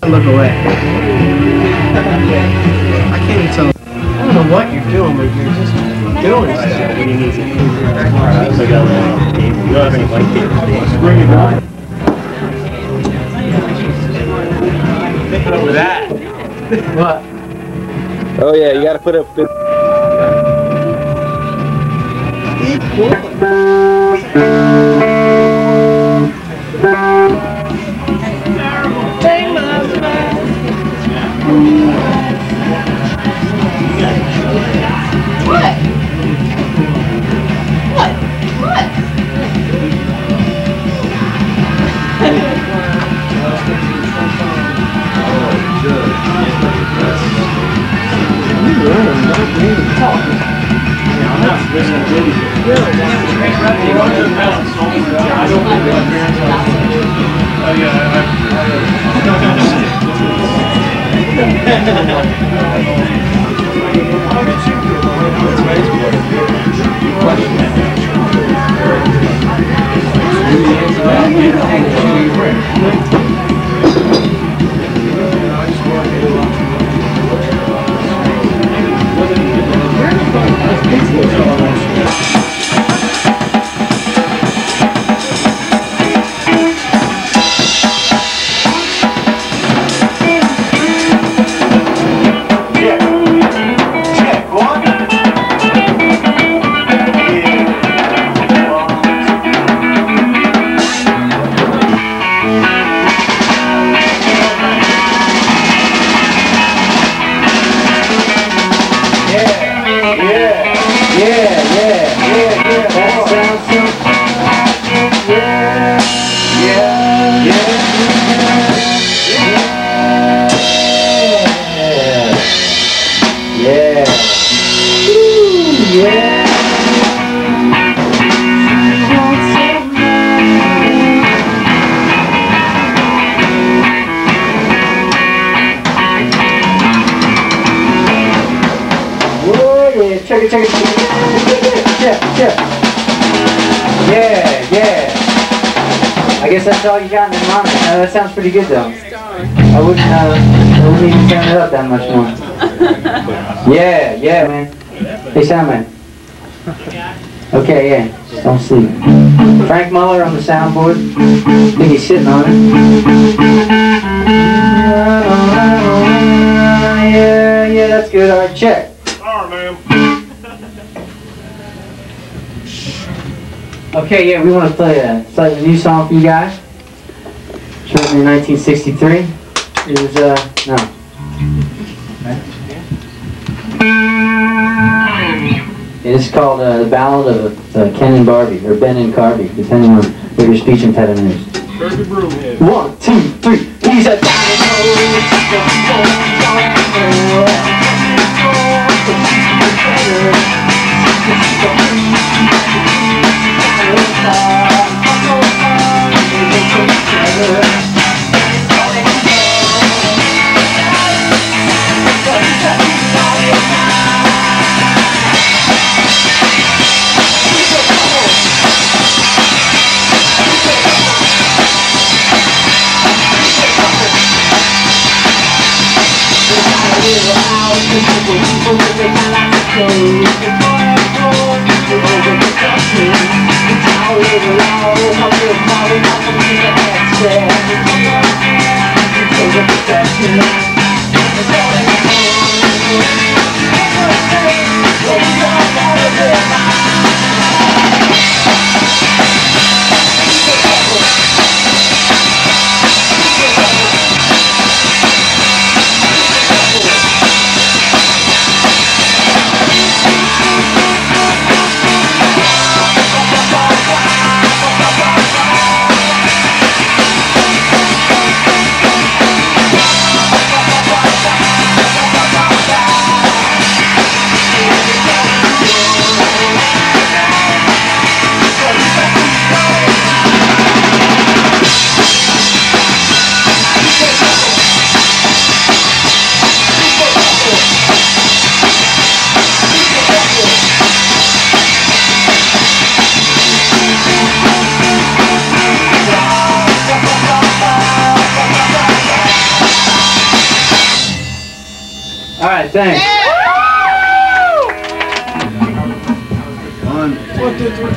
look away. I can't even tell. I don't know what you're doing, but you're just doing stuff. When you need to. You don't have any light games. Bring it on. Over that. What? Oh yeah, you gotta put up. I guess that's all you got in mind. That sounds pretty good though. I wouldn't even turn it up that much more. Yeah, man. Hey, sound man. Okay, yeah. Just don't sleep. Frank Muller on the soundboard. I think he's sitting on it. Yeah, that's good. All right, check. Alright, man. Okay, yeah, we want to play a slightly new song for you guys. It's written in 1963. It was, no. It is called The Ballad of Ken and Barbie, or Ben and Carby, depending on what your speech impediment is. 1, 2, 3. He's a right, thanks. One, two, three.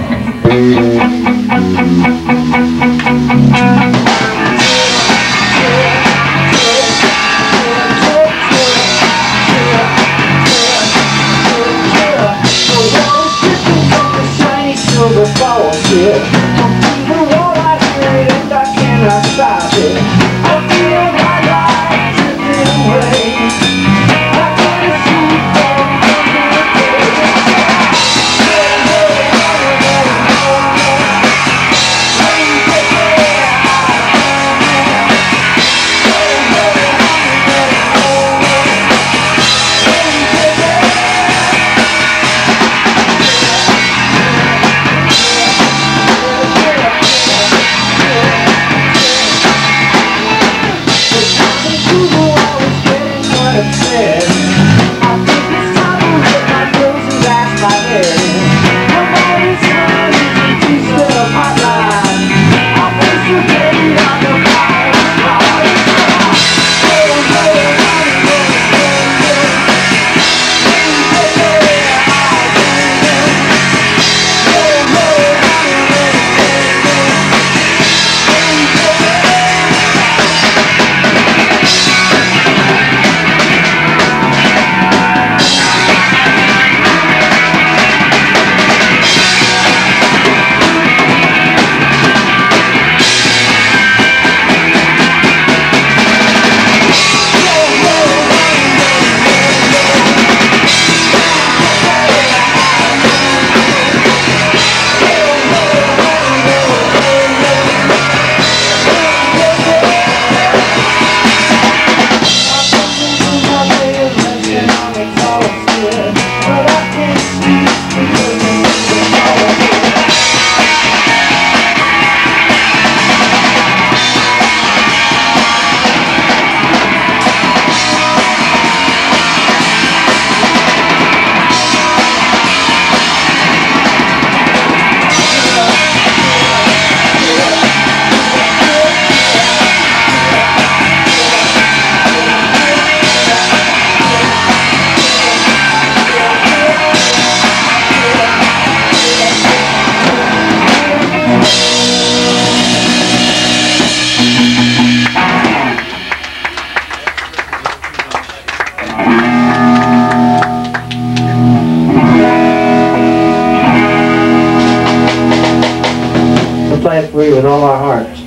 Play it for you with all our hearts.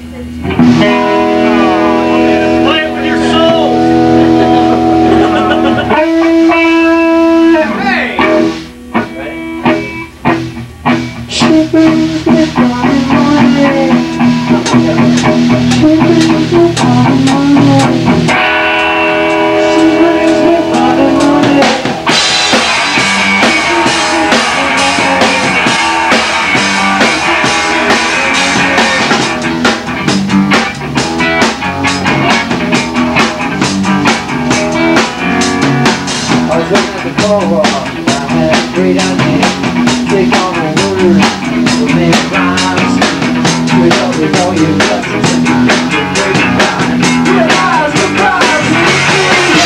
Play it with your soul. Hey. She brings me flying away. She brings me flying away. She brings me flying away. I was looking at the car wash, I had a great idea. Take all the words, we'll make rhymes. With all your blessings and your great pride. Realize the prize is free.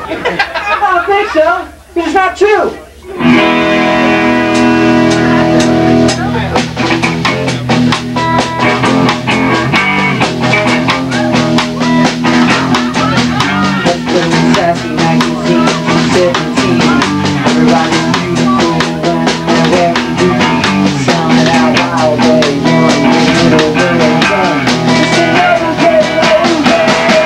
I don't think so. It's not true. Sassy 1917. Everybody's beautiful when they're wearing booties. Sound it out loud, they young, little, little, young. Just a little bit over.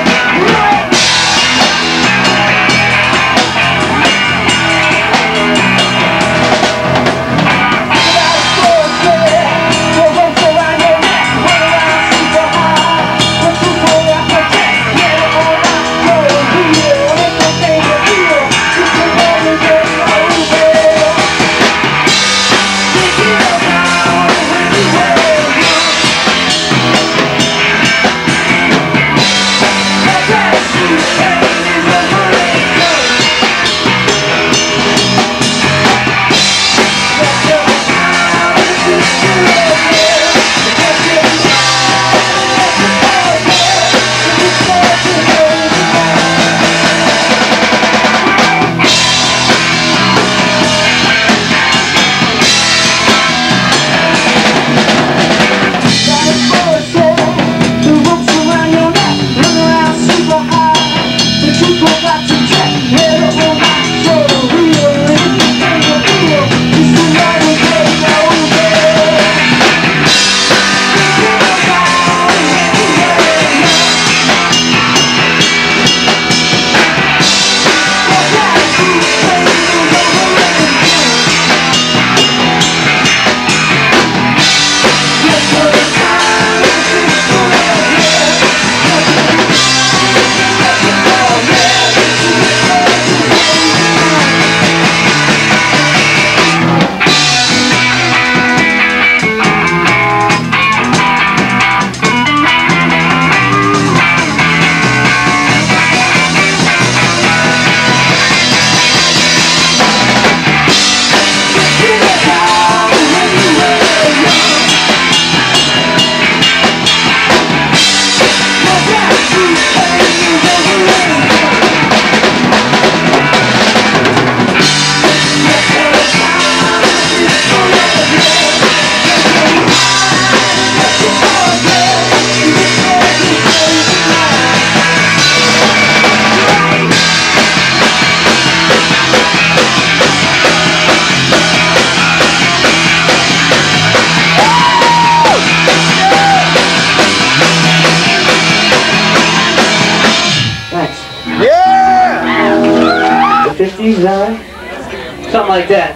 The 50s, is that right? Something like that.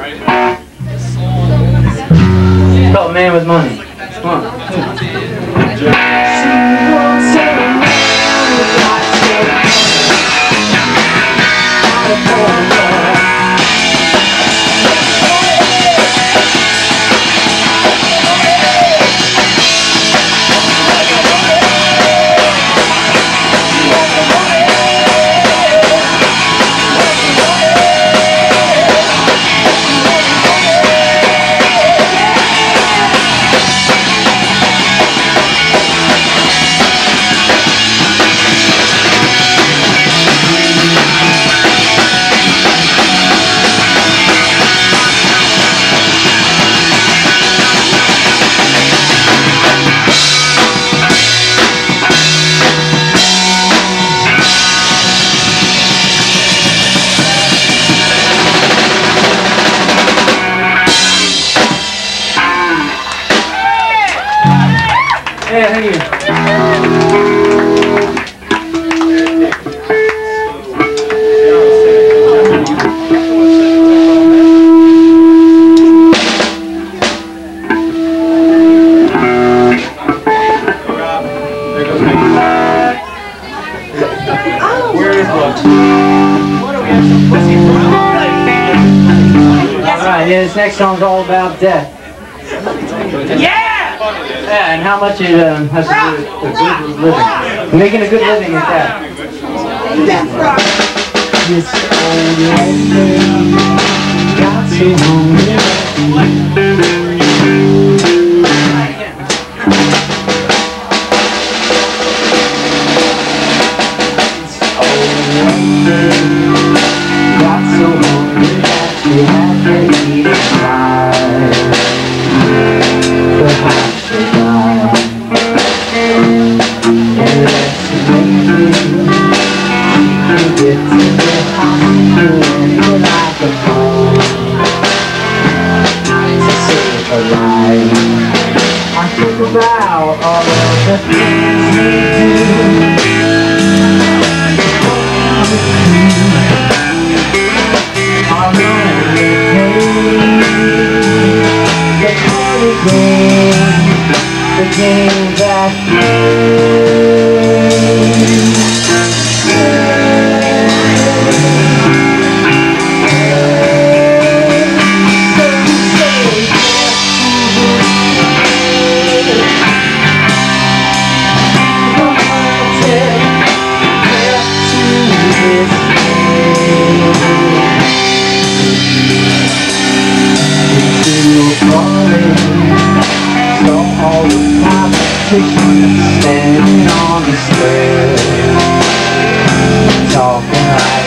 It's called Man with Money. Come on. Yeah, thank you. Alright, yeah, this next song's all about death. Yeah, and how much it has to do with a good living. Making a good living at that. This old man got so hungry. Old wonder.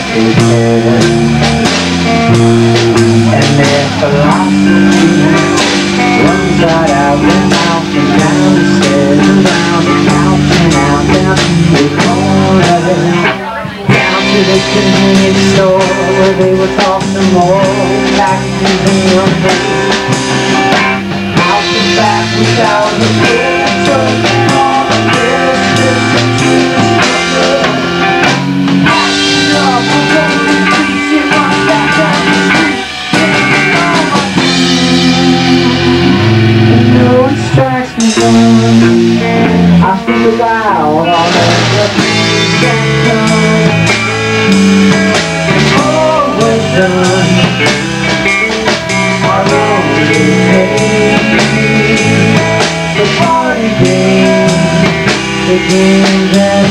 And their philosophy runs right out their mouth and down the stairs, around the couch and out down the corner, down to the convenience store where they were taught some more back to the young days. Out the back without the kids, all the business and trees. Acting up, we're going to preach it right back down the street. Taking all my dreams. And no one strikes me dumb. I think about all the things that come. All we're done. Our lonely days. The party game. The game that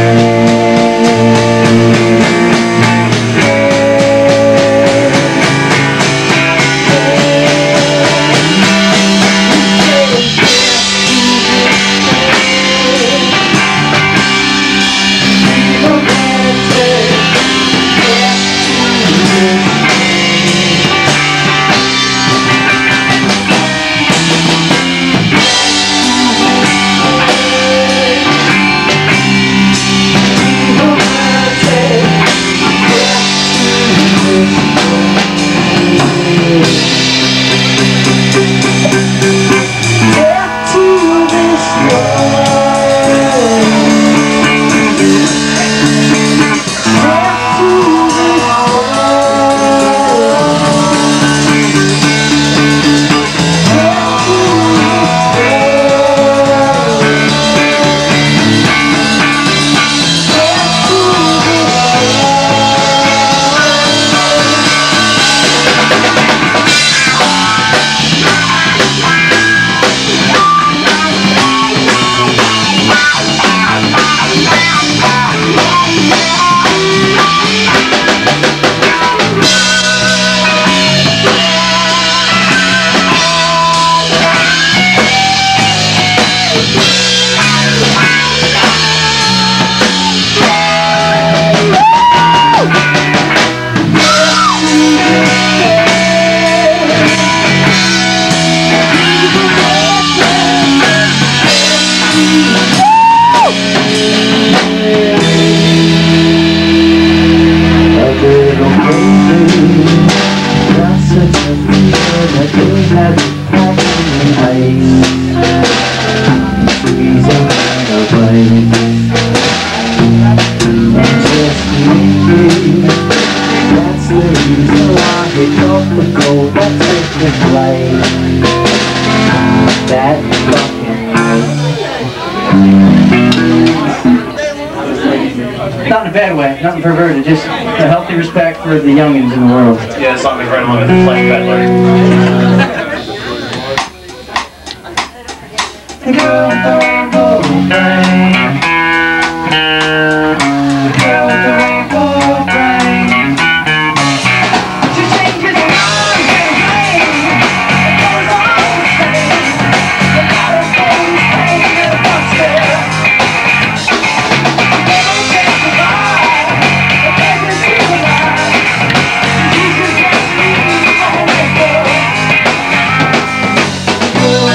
not in a bad way, nothing perverted, just a healthy respect for the youngins in the world. Yeah, this song is right along with the Flesh Peddler.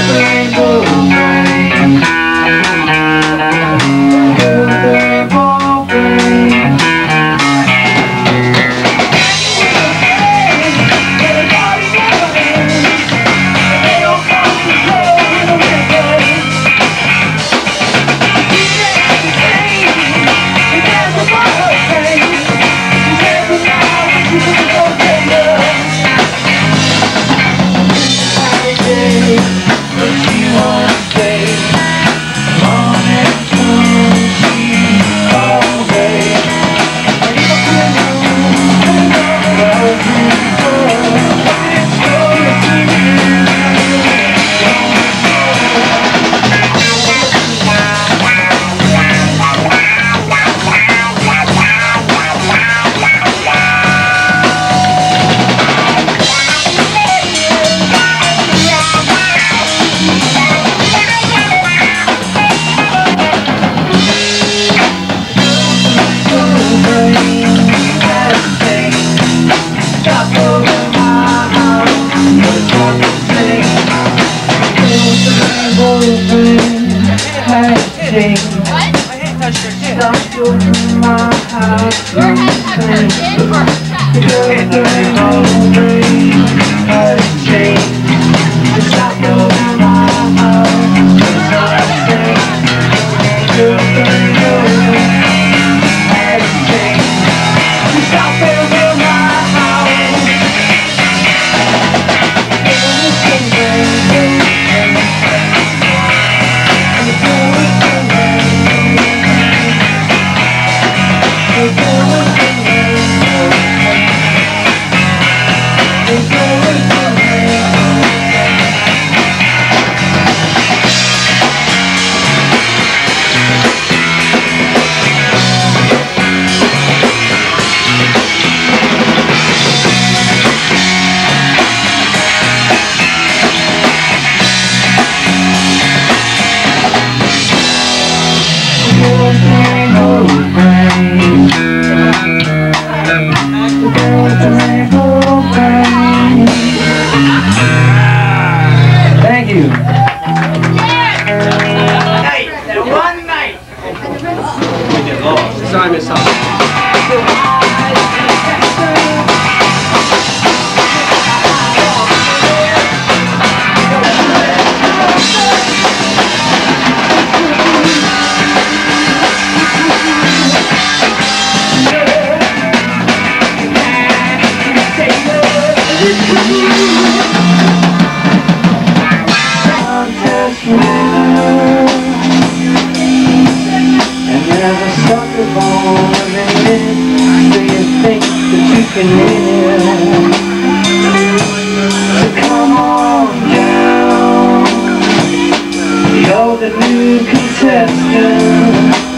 rainbow. in my house. The girl in the rain has changed. The shadow in my house is not the same. The girl in the rain has changed. The shadow in my house. Thank you. One night. Sorry, Miss Huff. And there's a sucker born in it, so you think that you can win. So come on down, you're the new contestant.